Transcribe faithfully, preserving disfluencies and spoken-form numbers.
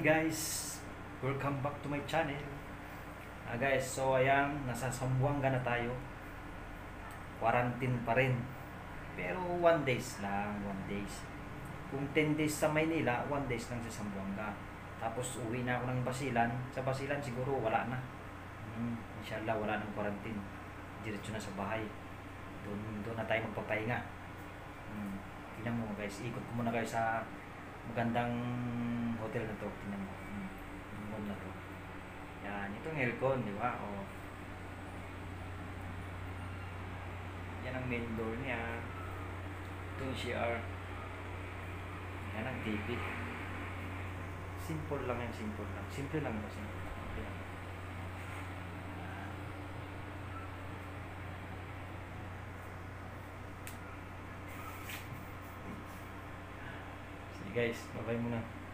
guys, welcome back to my channel. Ah guys, so ayan, nasa Zamboanga na tayo. Quarantine pa rin. Pero one days lang, one days. Kung ten days sa Maynila, one days lang sa Zamboanga. Tapos uwi na ako ng Basilan. Sa Basilan siguro wala na. Hmm, inshallah wala nang quarantine. Diretso na sa bahay. Doon doon na tayo magpapahinga. Hmm, tingnan mo guys, ikot ko muna guys sa magandang hotel na to. Tingnan mo. Hmm, yung room na to. Yan, itong aircon, di ba? O. Yan ang main door niya. Ito yung C R. Yan ang T V. Simple lang yan, simple lang. Simple lang ba? Simple. Okay lang. Sige guys, bye-bye muna.